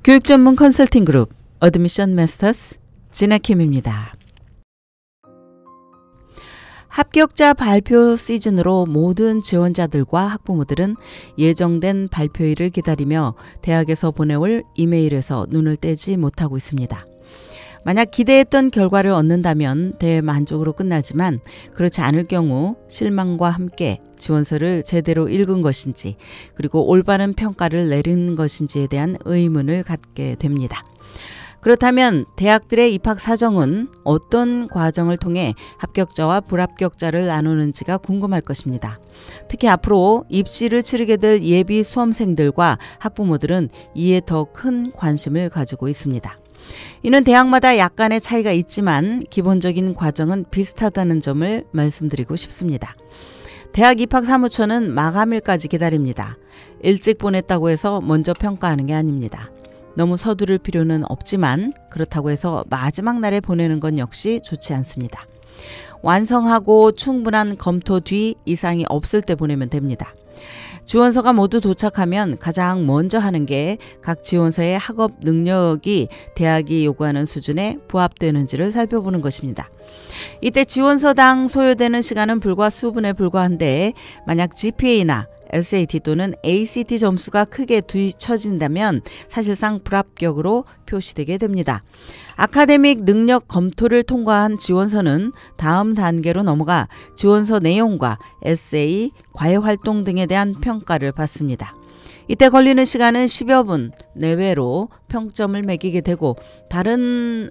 교육 전문 컨설팅 그룹 어드미션 마스터스 진아킴입니다. 합격자 발표 시즌으로 모든 지원자들과 학부모들은 예정된 발표일을 기다리며 대학에서 보내올 이메일에서 눈을 떼지 못하고 있습니다. 만약 기대했던 결과를 얻는다면 대만족으로 끝나지만 그렇지 않을 경우 실망과 함께 지원서를 제대로 읽은 것인지 그리고 올바른 평가를 내린 것인지에 대한 의문을 갖게 됩니다. 그렇다면 대학들의 입학 사정은 어떤 과정을 통해 합격자와 불합격자를 나누는지가 궁금할 것입니다. 특히 앞으로 입시를 치르게 될 예비 수험생들과 학부모들은 이에 더 큰 관심을 가지고 있습니다. 이는 대학마다 약간의 차이가 있지만 기본적인 과정은 비슷하다는 점을 말씀드리고 싶습니다. 대학 입학 사무처는 마감일까지 기다립니다. 일찍 보냈다고 해서 먼저 평가하는 게 아닙니다. 너무 서두를 필요는 없지만 그렇다고 해서 마지막 날에 보내는 건 역시 좋지 않습니다. 완성하고 충분한 검토 뒤 이상이 없을 때 보내면 됩니다. 지원서가 모두 도착하면 가장 먼저 하는 게 각 지원서의 학업 능력이 대학이 요구하는 수준에 부합되는지를 살펴보는 것입니다. 이때 지원서당 소요되는 시간은 불과 수분에 불과한데 만약 GPA나 SAT 또는 ACT 점수가 크게 뒤처진다면 사실상 불합격으로 표시되게 됩니다. 아카데믹 능력 검토를 통과한 지원서는 다음 단계로 넘어가 지원서 내용과 에세이, 과외활동 등에 대한 평가를 받습니다. 이때 걸리는 시간은 10여 분 내외로 평점을 매기게 되고 다른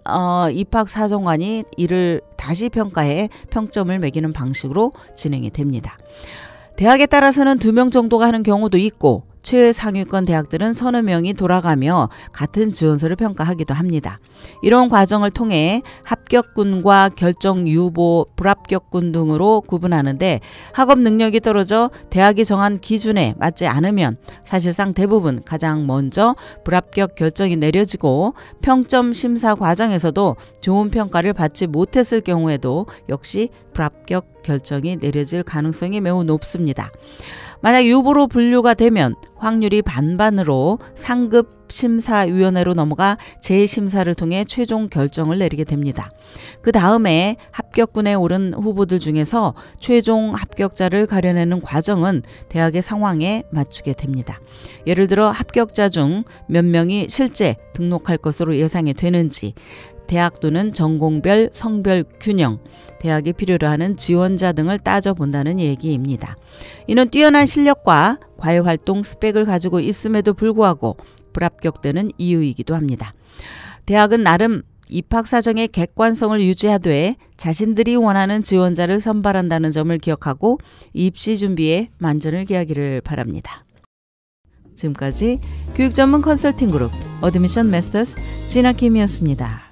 입학사정관이 이를 다시 평가해 평점을 매기는 방식으로 진행이 됩니다. 대학에 따라서는 2명 정도가 하는 경우도 있고 최상위권 대학들은 서너 명이 돌아가며 같은 지원서를 평가하기도 합니다. 이런 과정을 통해 합격군과 결정 유보, 불합격군 등으로 구분하는데 학업 능력이 떨어져 대학이 정한 기준에 맞지 않으면 사실상 대부분 가장 먼저 불합격 결정이 내려지고 평점 심사 과정에서도 좋은 평가를 받지 못했을 경우에도 역시 불합격 결정이 내려질 가능성이 매우 높습니다. 만약 유보로 분류가 되면 확률이 반반으로 상급 심사위원회로 넘어가 재심사를 통해 최종 결정을 내리게 됩니다. 그 다음에 합격군에 오른 후보들 중에서 최종 합격자를 가려내는 과정은 대학의 상황에 맞추게 됩니다. 예를 들어 합격자 중 몇 명이 실제 등록할 것으로 예상이 되는지, 대학 또는 전공별, 성별 균형, 대학이 필요로 하는 지원자 등을 따져본다는 얘기입니다. 이는 뛰어난 실력과 과외활동 스펙을 가지고 있음에도 불구하고 불합격되는 이유이기도 합니다. 대학은 나름 입학사정의 객관성을 유지하되 자신들이 원하는 지원자를 선발한다는 점을 기억하고 입시 준비에 만전을 기하기를 바랍니다. 지금까지 교육 전문 컨설팅 그룹 어드미션 마스터스 진아킴이었습니다.